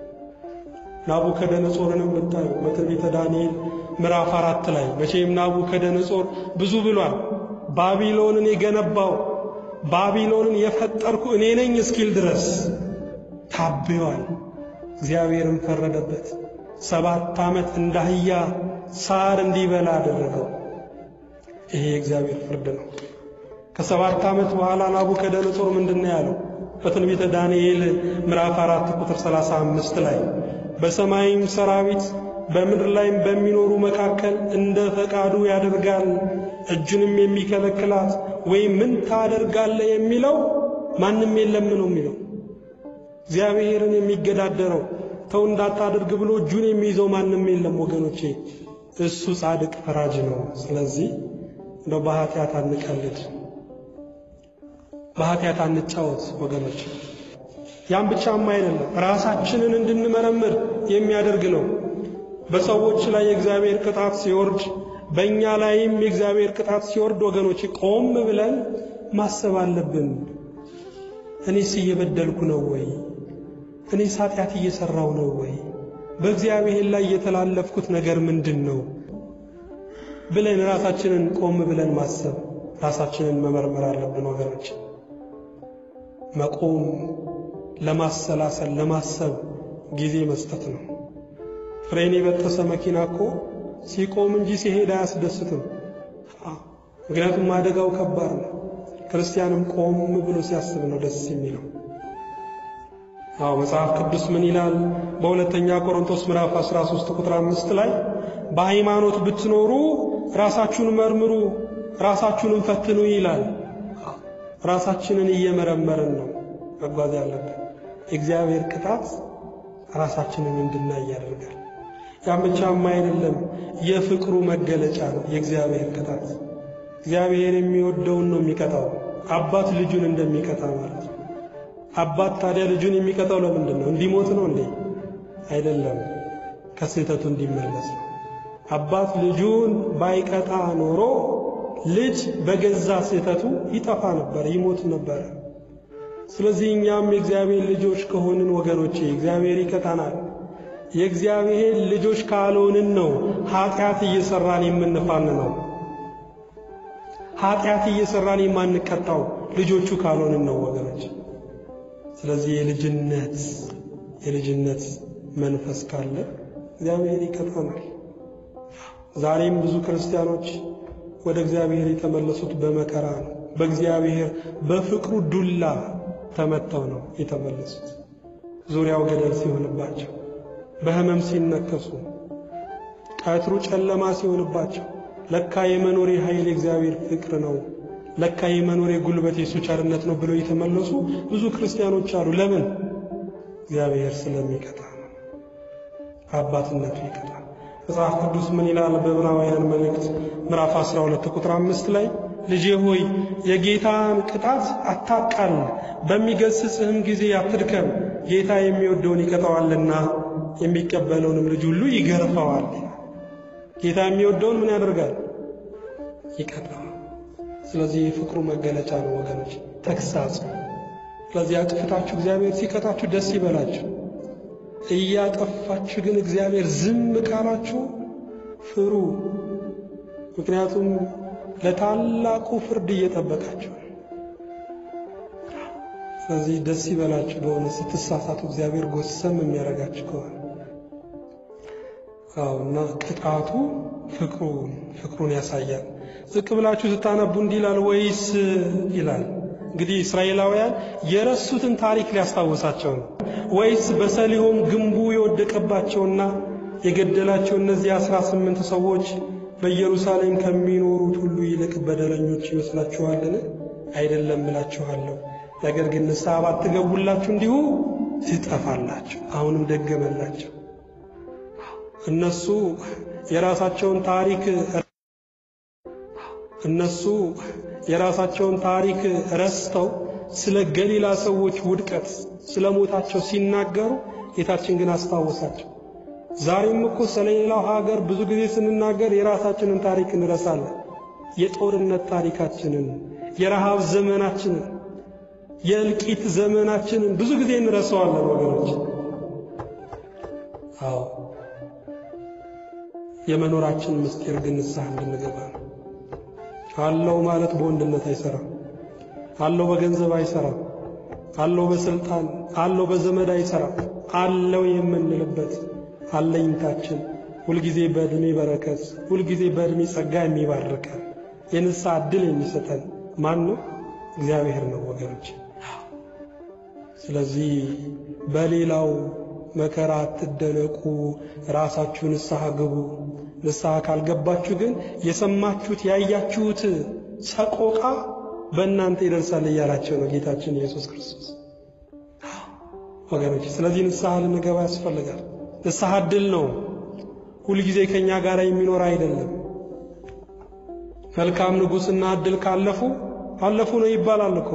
ናቡከደነጾርንም ብታዩ በትንቢተ ዳንኤል ምዕራፍ 4 ላይ መቼም ናቡከደነጾር ብዙ ብሏል። ባቢሎንን የገነባው ባቢሎንን የፈጠርኩ እኔ ነኝ እስኪል ድረስ ታብዮአል። እግዚአብሔርም ፈረደበት። 7 ዓመት እንዳህያ ሳር እንዲበላ አደረገው። ይሄ እግዚአብሔር ፍርድ ነው። ከ7 ዓመት በኋላ ናቡከደነጾር ምንድነው ያለው? በትንቢተ ዳንኤል ምዕራፍ 4 ቁጥር 35 ላይ በሰማይም ሰራዊት በምድር ላይም በሚኖሩ መካከል እንደ ፈቃዱ ያደርጋል፣ እጁንም የሚከለክላት ወይም ምን ታደርጋለህ የሚለው ማንም የለም ነው የሚለው። እግዚአብሔርን የሚገዳደረው ተው እንዳታደርግ ብሎ እጁን የሚይዘው ማንም የለም ወገኖቼ። እሱ ጻድቅ ፈራጅ ነው። ስለዚህ እንደው በኃጢአት አንቀልድ፣ በኃጢአት አንጫወት ወገኖች። ያም ብቻም አይደለም፣ ራሳችንን እንድንመረምር የሚያደርግ ነው። በሰዎች ላይ የእግዚአብሔር ቅጣት ሲወርድ፣ በእኛ ላይም የእግዚአብሔር ቅጣት ሲወርድ ወገኖች ቆም ብለን ማሰብ አለብን። እኔስ እየበደልኩ ነው ወይ? እኔስ ኃጢአት እየሰራው ነው ወይ? በእግዚአብሔር ላይ የተላለፍኩት ነገር ምንድነው ብለን ራሳችንን ቆም ብለን ማሰብ፣ ራሳችንን መመርመር አለብን ወገኖች። መቆም፣ ለማሰላሰል፣ ለማሰብ ጊዜ መስጠት ነው። ፍሬን የበጠሰ መኪና እኮ ሲቆም እንጂ ሲሄድ አያስደስትም። ምክንያቱም አደጋው ከባድ ነው። ክርስቲያንም ቆም ብሎ ሲያስብ ነው ደስ የሚለው። መጽሐፍ ቅዱስ ምን ይላል? በሁለተኛ ቆሮንቶስ ምዕራፍ 13 ቁጥር 5 ላይ በሃይማኖት ብትኖሩ ራሳችሁን መርምሩ ራሳችሁን ፈትኑ ይላል። ራሳችንን እየመረመርን ነው መጓዝ ያለብን። እግዚአብሔር ቅጣት ራሳችንን እንድናይ ያደርጋል። ያም ብቻም አይደለም፣ የፍቅሩ መገለጫ ነው የእግዚአብሔር ቅጣት። እግዚአብሔር የሚወደውን ነው የሚቀጣው። አባት ልጁን እንደሚቀጣ ማለት ነው። አባት ታዲያ ልጁን የሚቀጣው ለምንድን ነው? እንዲሞት ነው እንዴ? አይደለም፣ ከስህተቱ እንዲመለስ ነው። አባት ልጁን ባይቀጣ ኖሮ ልጅ በገዛ ስህተቱ ይጠፋ ነበር፣ ይሞት ነበር። ስለዚህ እኛም የእግዚአብሔር ልጆች ከሆንን ወገኖቼ እግዚአብሔር ይቀጣናል። የእግዚአብሔር ልጆች ካልሆንን ነው ኃጢአት እየሰራን የምንፋንነው። ኃጢአት እየሰራን የማንቀጣው ልጆቹ ካልሆንን ነው ወገኖች። ስለዚህ የልጅነት መንፈስ ካለ እግዚአብሔር ይቀጣናል። ዛሬም ብዙ ክርስቲያኖች ወደ እግዚአብሔር የተመለሱት በመከራ ነው። በእግዚአብሔር በፍቅሩ ዱላ ተመተው ነው የተመለሱት። ዙሪያው ገደል ሲሆንባቸው፣ በህመም ሲነከሱ፣ ቀትሩ ጨለማ ሲሆንባቸው ለካ የመኖሬ ኃይል እግዚአብሔር ፍቅር ነው፣ ለካ የመኖሬ ጉልበት የሱ ቸርነት ነው ብለው የተመለሱ ብዙ ክርስቲያኖች አሉ። ለምን? እግዚአብሔር ስለሚቀጣ ነው። አባትነቱ ይቀጣል። መጽሐፍ ቅዱስ ምን ይላል? በዕብራውያን መልእክት ምዕራፍ 12 ቁጥር 5 ላይ ልጄ ሆይ የጌታን ቅጣት አታቃል፣ በሚገስጽህም ጊዜ አትድከም፣ ጌታ የሚወደውን ይቀጣዋልና የሚቀበለውንም ልጅ ሁሉ ይገርፈዋል። ጌታ የሚወደውን ምን ያደርጋል? ይቀጣዋል። ስለዚህ የፍቅሩ መገለጫ ነው ወገኖች ተግሳጽ። ስለዚህ አጥፍታችሁ እግዚአብሔር ሲቀጣችሁ ደስ ይበላችሁ። እያጠፋችሁ ግን እግዚአብሔር ዝም ካላችሁ ፍሩ። ምክንያቱም ለታላቁ ፍርድ እየጠበቃችሁ። ስለዚህ ደስ ይበላችሁ በሆነ ስትሳሳቱ እግዚአብሔር ጎሰም የሚያረጋችሁ ከሆነ። እና ቅጣቱ ፍቅሩን ያሳያል። ዝቅ ብላችሁ ስታነቡ እንዲህ ይላል ወይስ ይላል። እንግዲህ እስራኤላውያን የረሱትን ታሪክ ሊያስታውሳቸው ነው። ወይስ በሰሊሆም ግንቡ የወደቀባቸውና የገደላቸው እነዚህ 18 ሰዎች በኢየሩሳሌም ከሚኖሩት ሁሉ ይልቅ በደለኞች ይመስላችኋልን? አይደለም እላችኋለሁ። ነገር ግን ንስሐ ባትገቡላችሁ እንዲሁ ትጠፋላችሁ። አሁንም ደገመላቸው። እነሱ የራሳቸውን ታሪክ ረስተው ስለ ገሊላ ሰዎች ውድቀት ስለ ሞታቸው ሲናገሩ ጌታችን ግን አስታወሳቸው። ዛሬም እኮ ስለሌላው ሀገር ብዙ ጊዜ ስንናገር የራሳችንን ታሪክ እንረሳለን። የጦርነት ታሪካችንን፣ የረሃብ ዘመናችንን፣ የእልቂት ዘመናችንን ብዙ ጊዜ እንረሳዋለን ወገኖች። የመኖራችን ምስጢር ግን ንስሐ እንድንገባ ነው። አለው ማለት በወንድነት አይሰራም። አለው በገንዘብ አይሰራም። አለው በስልጣን አለው በዘመድ አይሰራም። አለው የምንልበት አለኝታችን ሁልጊዜ በእድሜ በረከት ሁልጊዜ በእድሜ ጸጋ የሚባርከን የንስሐ ዕድል የሚሰጠን ማን ነው? እግዚአብሔር ነው ወገኖች። ስለዚህ በሌላው መከራ አትደነቁ፣ ራሳችሁ ንስሐ ግቡ። ንስሐ ካልገባችሁ ግን የሰማችሁት ያያችሁት ሰቆቃ በእናንተ ይደርሳል እያላቸው ነው ጌታችን ኢየሱስ ክርስቶስ ወገኖች። ስለዚህ ንስሐ ልንገባ ያስፈልጋል። ንስሐ ዕድል ነው፣ ሁልጊዜ ከኛ ጋር የሚኖር አይደለም። መልካም ንጉሥና ዕድል አለፉ ነው ይባላል እኮ።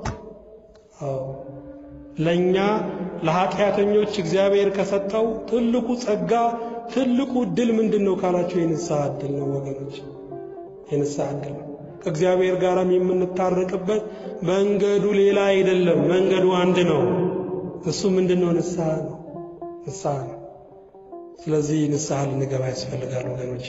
ለኛ ለኃጢአተኞች እግዚአብሔር ከሰጠው ትልቁ ጸጋ ትልቁ ዕድል ምንድነው ካላችሁ የንስሐ ዕድል ነው ወገኖች። የንስሐ ዕድል ነው። ከእግዚአብሔር ጋርም የምንታረቅበት መንገዱ ሌላ አይደለም፣ መንገዱ አንድ ነው። እሱ ምንድነው? ንስሐ ነው። ንስሐ ነው። ስለዚህ ንስሐ ልንገባ ያስፈልጋል ወገኖች።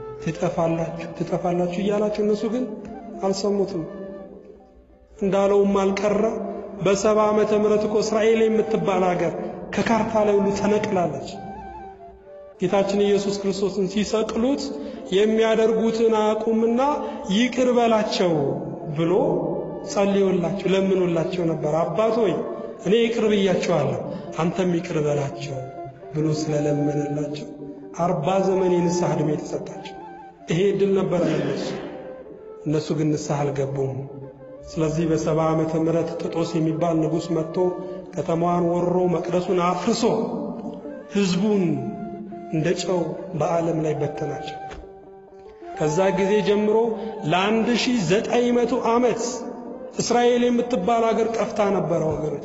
ትጠፋላችሁ እያላችሁ እነሱ ግን አልሰሙትም። እንዳለውም አልቀረ። በ70 ዓመተ ምህረት እኮ እስራኤል የምትባል ሀገር ከካርታ ላይ ሁሉ ተነቅላለች። ጌታችን ኢየሱስ ክርስቶስን ሲሰቅሉት የሚያደርጉትን አቁምና ይቅር በላቸው ብሎ ጸልዮላቸው ለምኖላቸው ነበር። አባት ሆይ እኔ ይቅር ብያቸዋለሁ አንተም ይቅር በላቸው ብሎ ስለለመነላቸው 40 ዘመን የንስሐ ዕድሜ ተሰጣቸው። ይሄ ዕድል ነበር ለነሱ። እነሱ ግን ንስሐ አልገቡም። ስለዚህ በ70 ዓመተ ምህረት ጥጦስ የሚባል ንጉሥ መጥቶ ከተማዋን ወሮ መቅደሱን አፍርሶ ሕዝቡን እንደ ጨው በዓለም ላይ በተናቸው። ከዛ ጊዜ ጀምሮ ለ1900 ዓመት እስራኤል የምትባል ሀገር ጠፍታ ነበር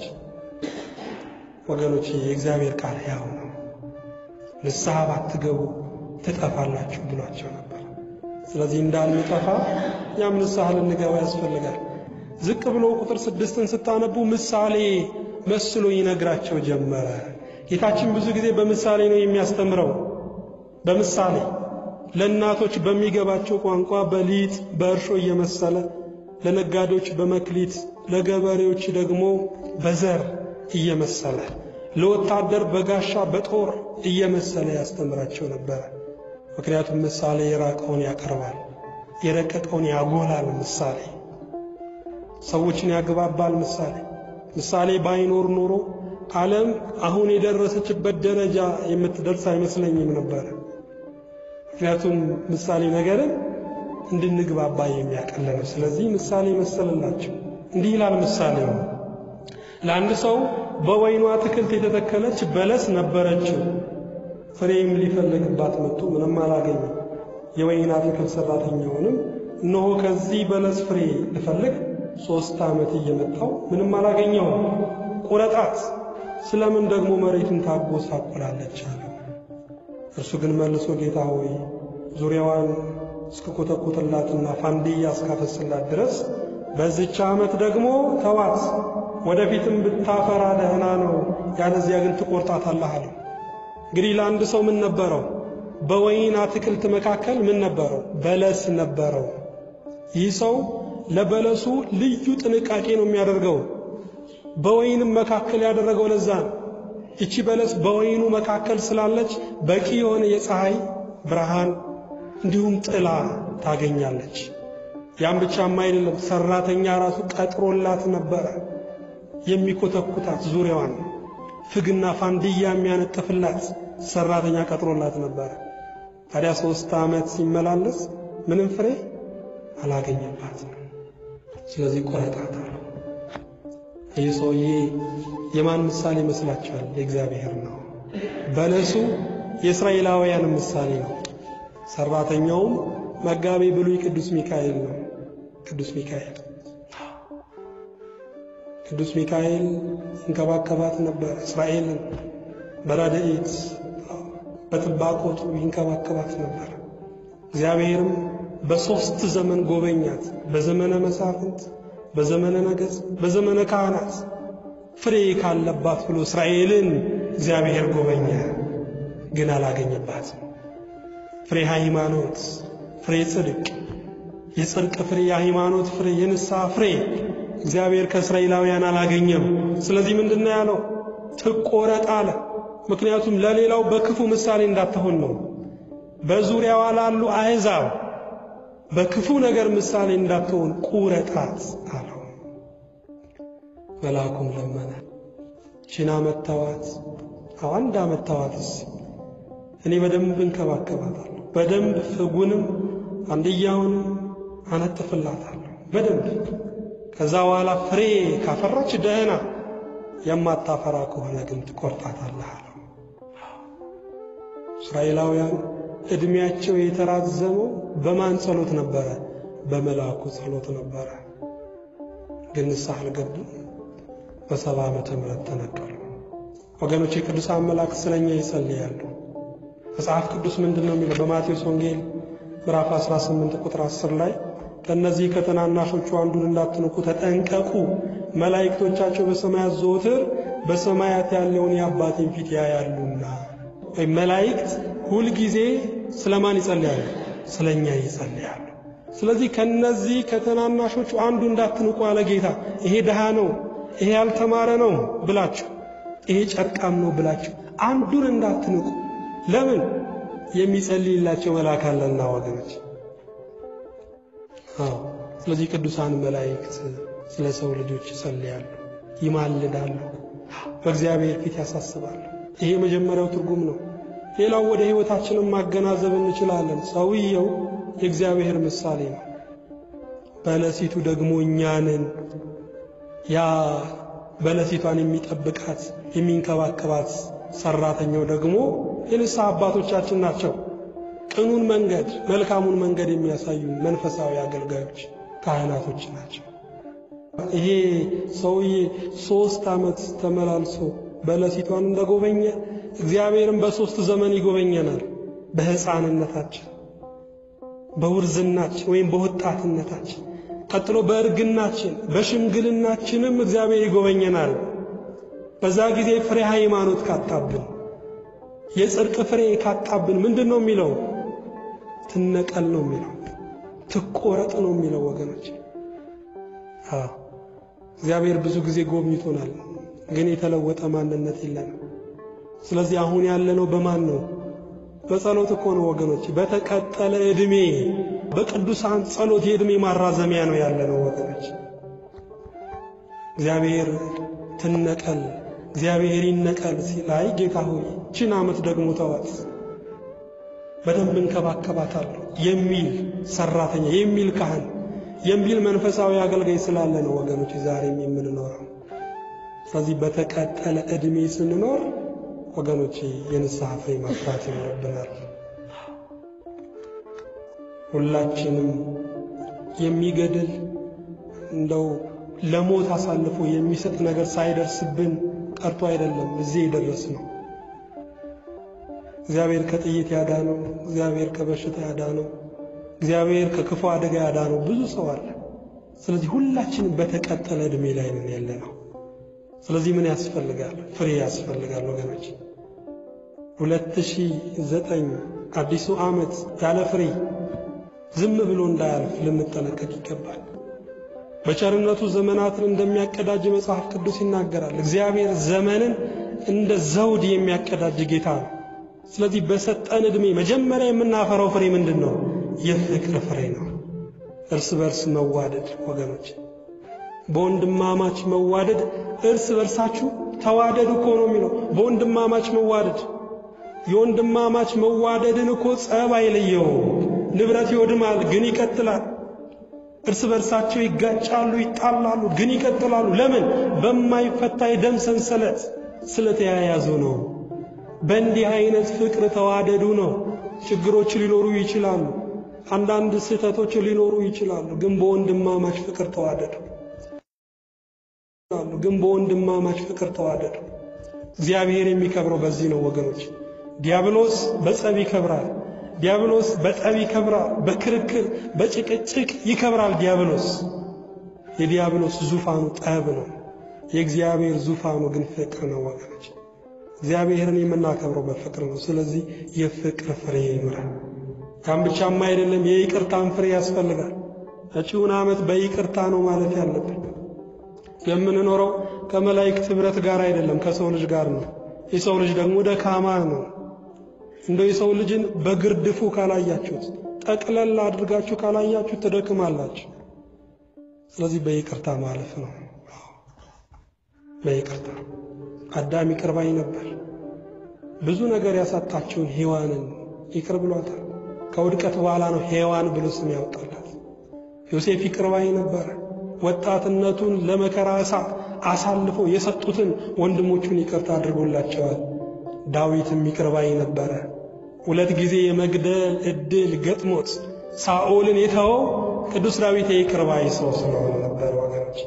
ወገኖች። የእግዚአብሔር ቃል ያው ነው። ንስሐ ባትገቡ ትጠፋላችሁ ብሏቸው ነበር። ስለዚህ እንዳንጠፋ ያም ንስሐ ልንገባ ያስፈልጋል። ዝቅ ብሎ ቁጥር 6ን ስታነቡ ምሳሌ መስሎ ይነግራቸው ጀመረ። ጌታችን ብዙ ጊዜ በምሳሌ ነው የሚያስተምረው። በምሳሌ ለእናቶች በሚገባቸው ቋንቋ በሊጥ በእርሾ እየመሰለ፣ ለነጋዴዎች በመክሊት፣ ለገበሬዎች ደግሞ በዘር እየመሰለ፣ ለወታደር በጋሻ በጦር እየመሰለ ያስተምራቸው ነበር። ምክንያቱም ምሳሌ የራቀውን ያቀርባል፣ የረቀቀውን ያጎላል። ምሳሌ ሰዎችን ያግባባል። ምሳሌ ባይኖር ኖሮ ዓለም አሁን የደረሰችበት ደረጃ የምትደርስ አይመስለኝም ነበር። ምክንያቱም ምሳሌ ነገርን እንድንግባባ የሚያቀል ነው። ስለዚህ ምሳሌ መሰለላቸው። እንዲህ ይላል ምሳሌው፣ ለአንድ ሰው በወይኑ አትክልት የተተከለች በለስ ነበረችው። ፍሬም ሊፈልግባት መጥቶ ምንም አላገኘም። የወይን አትክልት ሰራተኛውንም እነሆ ከዚህ በለስ ፍሬ ልፈልግ 3 ዓመት እየመጣው ምንም አላገኘሁም፣ ቁረጣት፣ ስለምን ደግሞ መሬቱን ታጎሳቁላለች አለ። እርሱ ግን መልሶ ጌታ ሆይ ዙሪያዋን እስከኮተኮተላትና ፋንድያ እስካፈስላት ድረስ በዚች ዓመት ደግሞ ተዋት፣ ወደፊትም ብታፈራ ደህና ነው፣ ያለዚያ ግን ትቆርጣታለህ አለ። እንግዲህ ለአንድ ሰው ምን ነበረው? በወይን አትክልት መካከል ምን ነበረው? በለስ ነበረው። ይህ ሰው ለበለሱ ልዩ ጥንቃቄ ነው የሚያደርገው። በወይንም መካከል ያደረገው ለዛ ነው። እቺ በለስ በወይኑ መካከል ስላለች በቂ የሆነ የፀሐይ ብርሃን እንዲሁም ጥላ ታገኛለች። ያም ብቻም አይደለም፣ ሰራተኛ ራሱ ቀጥሮላት ነበር የሚኮተኩታት፣ ዙሪያዋን ፍግና ፋንድያ የሚያነጥፍላት ሰራተኛ ቀጥሮላት ነበር። ታዲያ 3 ዓመት ሲመላለስ ምንም ፍሬ አላገኘባትም። ስለዚህ ቆረጣታል። ይህ ሰውዬ የማን ምሳሌ ይመስላችኋል? የእግዚአብሔር ነው። በለሱ የእስራኤላውያን ምሳሌ ነው። ሰራተኛውም መጋቤ ብሉይ ቅዱስ ሚካኤል ነው። ቅዱስ ሚካኤል ይንከባከባት ነበር። እስራኤልን በረድኤት በጥባቆቱ ይንከባከባት ነበር። እግዚአብሔርም በ3 ዘመን ጎበኛት። በዘመነ መሳፍንት፣ በዘመነ ነገሥት፣ በዘመነ ካህናት። ፍሬ ካለባት ብሎ እስራኤልን እግዚአብሔር ጎበኛ፣ ግን አላገኘባትም። ፍሬ ሃይማኖት፣ ፍሬ ጽድቅ፣ የጽድቅ ፍሬ፣ የሃይማኖት ፍሬ፣ የንስሐ ፍሬ እግዚአብሔር ከእስራኤላውያን አላገኘም። ስለዚህ ምንድነው ያለው? ትቆረጥ አለ። ምክንያቱም ለሌላው በክፉ ምሳሌ እንዳትሆን ነው። በዙሪያዋ ላሉ አሕዛብ በክፉ ነገር ምሳሌ እንዳትሆን ቁረጣት አለው። መልአኩም ለመነ። ሺና መታዋት፣ 1 ዓመት ተዋትስ፣ እኔ በደንብ እንከባከባታለሁ፣ በደንብ ፍጉንም አንድያውንም አነጥፍላታለሁ በደንብ። ከዛ በኋላ ፍሬ ካፈራች ደህና፣ የማታፈራ ከሆነ ግን ትቆርጣታለህ አለው። እስራኤላውያን እድሜያቸው የተራዘመው በማን ጸሎት ነበረ? በመልአኩ ጸሎት ነበረ። ግን ንስሐ አልገቡም። በ70 ዓመተ ምህረት ተነቀሉ። ወገኖች፣ የቅዱሳን መላእክት ስለኛ ይጸልያሉ። መጽሐፍ ቅዱስ ምንድነው የሚለው? በማቴዎስ ወንጌል ምዕራፍ 18 ቁጥር 10 ላይ ከነዚህ ከተናናሾቹ አንዱን እንዳትንቁ ተጠንቀቁ፣ መላእክቶቻቸው በሰማያት ዘወትር በሰማያት ያለውን የአባቴን ፊት ያያሉና። ወይ መላእክት ሁል ጊዜ ስለማን ይጸልያሉ? ስለኛ ይጸልያሉ። ስለዚህ ከነዚህ ከተናናሾቹ አንዱ እንዳትንቁ አለ ጌታ። ይሄ ደሃ ነው፣ ይሄ ያልተማረ ነው ብላችሁ፣ ይሄ ጨርቃም ነው ብላችሁ አንዱን እንዳትንቁ። ለምን? የሚጸልይላቸው መልአክ አለና ወገኖች። ስለዚህ ቅዱሳን መላእክት ስለ ሰው ልጆች ይጸልያሉ፣ ይማልዳሉ፣ በእግዚአብሔር ፊት ያሳስባሉ። ይሄ መጀመሪያው ትርጉም ነው። ሌላው ወደ ህይወታችንም ማገናዘብ እንችላለን። ሰውየው የእግዚአብሔር ምሳሌ ነው። በለሲቱ ደግሞ እኛንን። ያ በለሲቷን የሚጠብቃት የሚንከባከባት ሰራተኛው ደግሞ የንስሐ አባቶቻችን ናቸው። ቅኑን መንገድ መልካሙን መንገድ የሚያሳዩ መንፈሳዊ አገልጋዮች ካህናቶች ናቸው። ይሄ ሰውዬ 3 ዓመት ተመላልሶ በለሲቷን እንደጎበኘ እግዚአብሔርም በ3 ዘመን ይጎበኘናል። በሕፃንነታችን፣ በውርዝናችን ወይም በወጣትነታችን ቀጥሎ በእርግናችን በሽምግልናችንም እግዚአብሔር ይጎበኘናል። በዛ ጊዜ ፍሬ ሃይማኖት ካጣብን የጽድቅ ፍሬ ካጣብን ምንድነው የሚለው? ትነቀል ነው የሚለው፣ ትቆረጥ ነው የሚለው ወገኖች። እግዚአብሔር ብዙ ጊዜ ጎብኝቶናል፣ ግን የተለወጠ ማንነት የለንም። ስለዚህ አሁን ያለነው በማን ነው? በጸሎት እኮ ነው ወገኖች። በተቀጠለ እድሜ በቅዱሳን ጸሎት የእድሜ ማራዘሚያ ነው ያለነው ወገኖች። እግዚአብሔር ትነቀል እግዚአብሔር ይነቀል ሲላይ ጌታ ሆይ ችን ዓመት ደግሞ ተዋት በደንብ እንከባከባታለሁ የሚል ሰራተኛ የሚል ካህን የሚል መንፈሳዊ አገልጋይ ስላለ ነው ወገኖች ዛሬም የምንኖረው። ስለዚህ በተቀጠለ እድሜ ስንኖር ወገኖች የንስሐ ፍሬ ማፍራት ይኖርብናል። ሁላችንም የሚገድል እንደው ለሞት አሳልፎ የሚሰጥ ነገር ሳይደርስብን ቀርቶ አይደለም እዚህ የደረስነው። እግዚአብሔር ከጥይት ያዳነው፣ እግዚአብሔር ከበሽታ ያዳነው፣ እግዚአብሔር ከክፉ አደጋ ያዳነው ብዙ ሰው አለ። ስለዚህ ሁላችንም በተቀጠለ እድሜ ላይ ነን ያለነው። ስለዚህ ምን ያስፈልጋል? ፍሬ ያስፈልጋል ወገኖች። 2009 አዲሱ ዓመት ያለ ፍሬ ዝም ብሎ እንዳያልፍ ልንጠነቀቅ ይገባል። በቸርነቱ ዘመናትን እንደሚያቀዳጅ መጽሐፍ ቅዱስ ይናገራል። እግዚአብሔር ዘመንን እንደ ዘውድ የሚያቀዳጅ ጌታ ነው። ስለዚህ በሰጠን እድሜ መጀመሪያ የምናፈራው ፍሬ ምንድነው? የፍቅር ፍሬ ነው። እርስ በርስ መዋደድ ወገኖች፣ በወንድማማች መዋደድ እርስ በርሳችሁ ተዋደዱ እኮ ነው የሚለው። በወንድማማች መዋደድ የወንድማማች መዋደድን እኮ ጸብ አይለየው። ንብረት ይወድማል ግን ይቀጥላል። እርስ በርሳቸው ይጋጫሉ ይጣላሉ ግን ይቀጥላሉ። ለምን? በማይፈታ የደም ሰንሰለት ስለተያያዙ ነው። በእንዲህ አይነት ፍቅር ተዋደዱ ነው። ችግሮች ሊኖሩ ይችላሉ፣ አንዳንድ ስህተቶች ሊኖሩ ይችላሉ፣ ግን በወንድማማች ፍቅር ተዋደዱ። በወንድማማች ፍቅር ተዋደዱ። እግዚአብሔር የሚከብረው በዚህ ነው ወገኖች። ዲያብሎስ በጸብ ይከብራል። ዲያብሎስ በጠብ ይከብራል፣ በክርክር በጭቅጭቅ ይከብራል። የዲያብሎስ ዙፋኑ ጠብ ነው። የእግዚአብሔር ዙፋኑ ግን ፍቅር ነው ወገኖች። እግዚአብሔርን የምናከብረው በፍቅር ነው። ስለዚህ የፍቅር ፍሬ ይኖራል። ያም ብቻም አይደለም፣ የይቅርታን ፍሬ ያስፈልጋል። እቺውን ዓመት በይቅርታ ነው ማለት ያለብን። የምንኖረው ከመላእክት ህብረት ጋር አይደለም፣ ከሰው ልጅ ጋር ነው። የሰው ልጅ ደግሞ ደካማ ነው። እንደው የሰው ልጅን በግርድፉ ካላያችሁት፣ ጠቅለል አድርጋችሁ ካላያችሁት ትደክማላችሁ። ስለዚህ በይቅርታ ማለፍ ነው። በይቅርታ አዳም ይቅር ባይ ነበር። ብዙ ነገር ያሳጣችውን ሔዋንን ይቅር ብሏታል። ከውድቀት በኋላ ነው ሔዋን ብሎ ስም ያወጣላት። ዮሴፍ ይቅር ባይ ነበር። ወጣትነቱን ለመከራ እሳት አሳልፎ የሰጡትን ወንድሞቹን ይቅርታ አድርጎላቸዋል። ዳዊትም ይቅር ባይ ነበር። 2 ጊዜ የመግደል እድል ገጥሞት ሳኦልን የተወው ቅዱስ ዳዊት ይቅር ባይ ሰው ስለሆነ ነበር ወገኖች።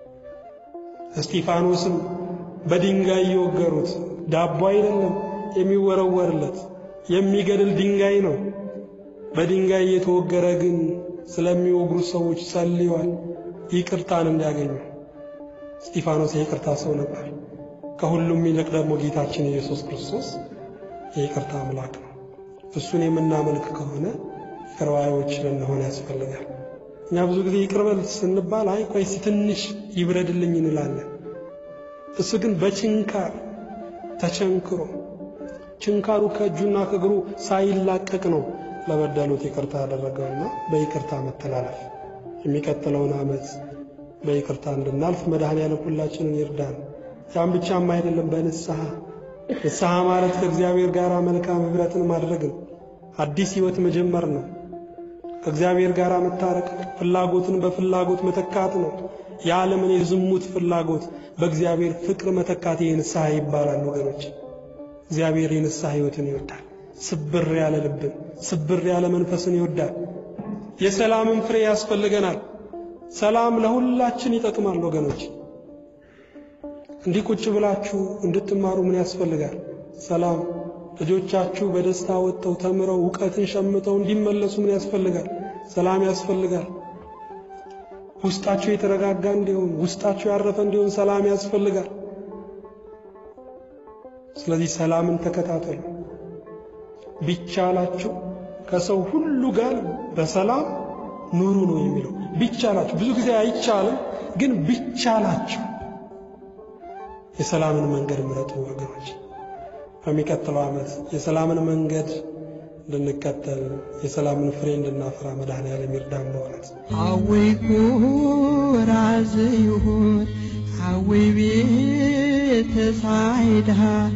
እስጢፋኖስም በድንጋይ የወገሩት ዳቦ አይደለም የሚወረወርለት የሚገድል ድንጋይ ነው። በድንጋይ የተወገረ ግን ስለሚወግሩ ሰዎች ጸልዩዋል ይቅርታን እንዲያገኙ። እስጢፋኖስ የይቅርታ ሰው ነበር። ከሁሉም ይልቅ ደግሞ ጌታችን ኢየሱስ ክርስቶስ የይቅርታ አምላክ ነው። እሱን የምናመልክ ከሆነ ይቅር ባዮች ልንሆን ያስፈልጋል። እኛ ብዙ ጊዜ ይቅር በል ስንባል አይ ቆይ ትንሽ ይብረድልኝ እንላለን። እሱ ግን በችንካር ተቸንክሮ ችንካሩ ከእጁና ከእግሩ ሳይላቀቅ ነው ለበደሉት ይቅርታ ያደረገውና በይቅርታ መተላለፍ የሚቀጥለውን ዓመት በይቅርታ እንድናልፍ መድኃኔዓለም ሁላችንን ይርዳን። ያም ብቻም አይደለም፣ ንስሐ ማለት ከእግዚአብሔር ጋር መልካም ህብረትን ማድረግ ነው። አዲስ ህይወት መጀመር ነው። ከእግዚአብሔር ጋር መታረቅ፣ ፍላጎትን በፍላጎት መተካት ነው። የዓለምን የዝሙት ፍላጎት በእግዚአብሔር ፍቅር መተካት የንስሐ ይባላል ወገኖች። እግዚአብሔር የንስሐ ህይወትን ይወዳል። ስብር ያለ ልብን፣ ስብር ያለ መንፈስን ይወዳል። የሰላምን ፍሬ ያስፈልገናል። ሰላም ለሁላችን ይጠቅማል ወገኖች። እንዲህ ቁጭ ብላችሁ እንድትማሩ ምን ያስፈልጋል? ሰላም። ልጆቻችሁ በደስታ ወጥተው ተምረው ዕውቀትን ሸምተው እንዲመለሱ ምን ያስፈልጋል? ሰላም ያስፈልጋል። ውስጣችሁ የተረጋጋ እንዲሆን ውስጣችሁ ያረፈ እንዲሆን ሰላም ያስፈልጋል። ስለዚህ ሰላምን ተከታተሉ። ቢቻላችሁ ከሰው ሁሉ ጋር በሰላም ኑሩ ነው የሚለው። ቢቻላችሁ ብዙ ጊዜ አይቻልም፣ ግን ቢቻላችሁ የሰላምን መንገድ ምረጡ ወገኖች። በሚቀጥለው ዓመት የሰላምን መንገድ እንድንከተል የሰላምን ፍሬ እንድናፈራ መድኃኔዓለም ይርዳን በእውነት። አወይ ኩራዝ ይሁን አወይ ቤተ ሳይዳ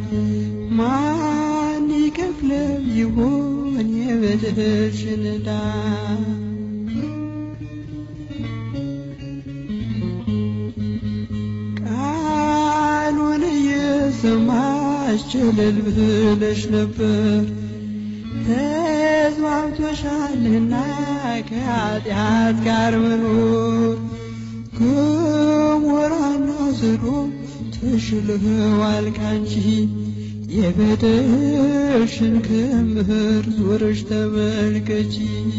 ማን ይከፍለው ይሁን የበደልሽን ዕዳ ቃሉን እየሰማሽ ቸለል ብለሽ ነበር ተስማምቶሻልና ከኃጢአት ጋር መኖር ክቡራና ዝሩ ተሽለዋል ካንቺ የበደልሽን ክምር ዞረሽ ተመልከቺ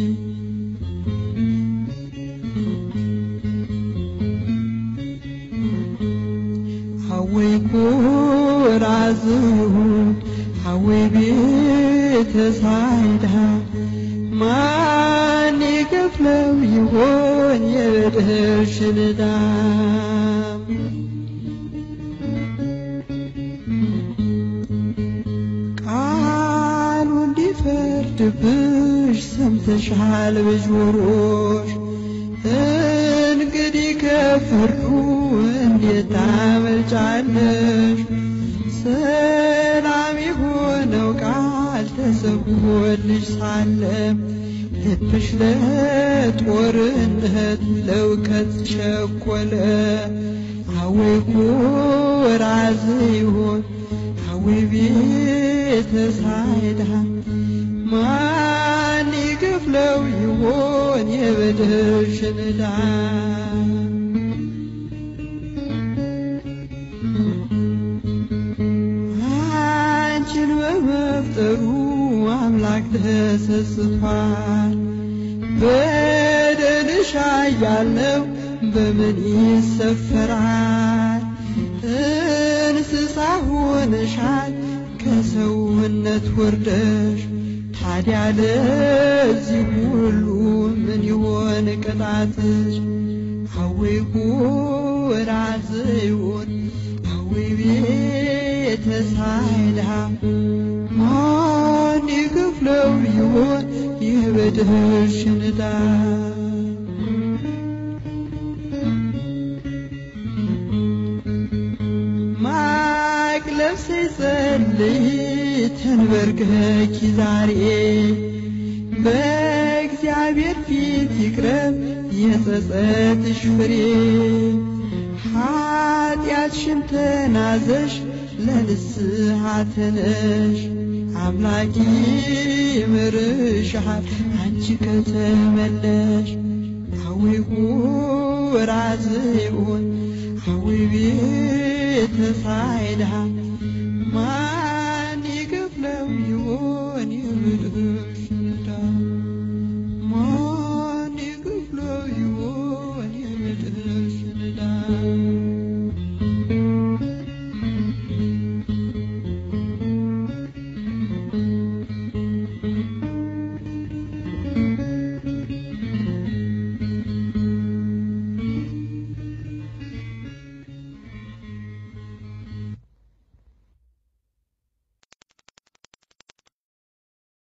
አወይ ኩራዝ ይሁን አወይ ቤተ ሳይዳ ማን ይከፍለው ይሆን የበደልሽን ዕዳ ቃሉ እንዲፈርድብሽ ሰምተሻል በጆሮሽ እንግዲህ ከፍርዱ እንዴት ታመልጫለሽ ሰላም የሆነው ቃል ተሰብኮልሽ ሳለ ልብሽ ለጦርነት ለእውቀት ቸኮለ አወይ ኩራዝ ይሁን አወይ ቤተ ሳይዳ ማን ይከፍለው ይሆን የበደልሽን ዕዳ አንቺን በመፍጠሩ አምላክ ተሰስቷል በደልሽ ያለው በምን ይሰፈራል እንስሳ ሆነሻል ከሰውነት ወርደሽ ታዲያ ለዚህ ሁሉ ምን ይሆን ቅጣትሽ አወይ ኩራዝ ይሁን አወይ ቤተ ሳይዳ ማን ይከፍለው ይሆን የበደልሽን ዕዳ ማቅ ለብሰሽ ጸልይ ተንበርክኪ ዛሬ በእግዚአብሔር ፊት ይቅረብ የጸጸትሽ ፍሬ ኃጢአትሽን ተናዘሽ ለንስሐ ተነሽ አምላክ ይምርሻል አንቺ ከተመለሽ አወይ ኩራዝ ይሁን አወይ ቤተ ሳይዳ ማን ይከፍለው ይሆን